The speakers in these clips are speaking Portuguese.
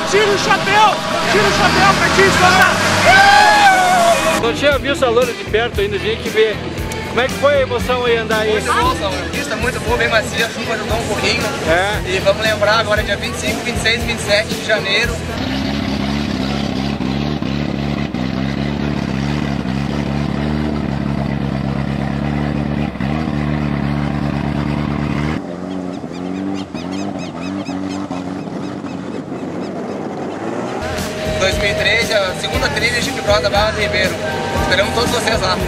Tira o chapéu petista! Não tinha visto a loura de perto ainda, tinha que ver. Como é que foi a emoção aí andar aí? Muito bom, Samuel. Pista muito boa, bem macia, a chuva ajudou um pouquinho. É. E vamos lembrar agora dia 25, 26 e 27 de janeiro. Em 2013, a segunda trilha Jeep Cross da Barra do Ribeiro. Esperamos todos vocês lá.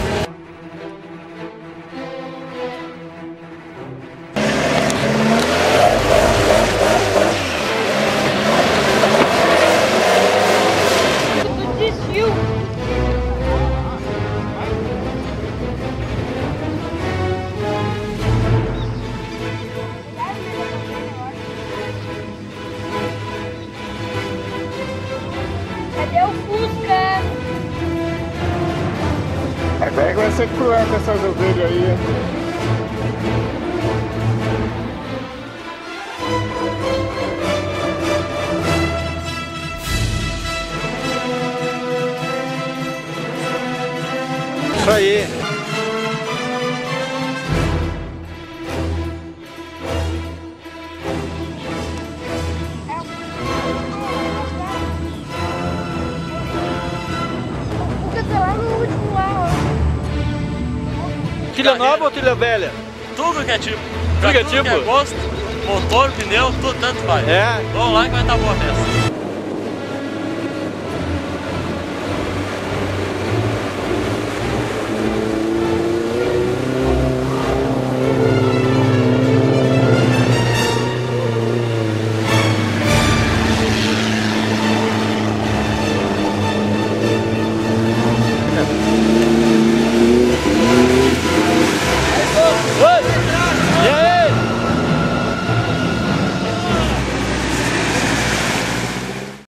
Cadê o Fusca? Agora vai ser cruel com essas ovelhas aí. Isso aí. Trilha nova ou trilha velha? Tudo que é tipo. Tudo que é tudo tipo? que é gosto, motor, pneu, tudo tanto faz. É. Vamos lá que vai estar boa a festa.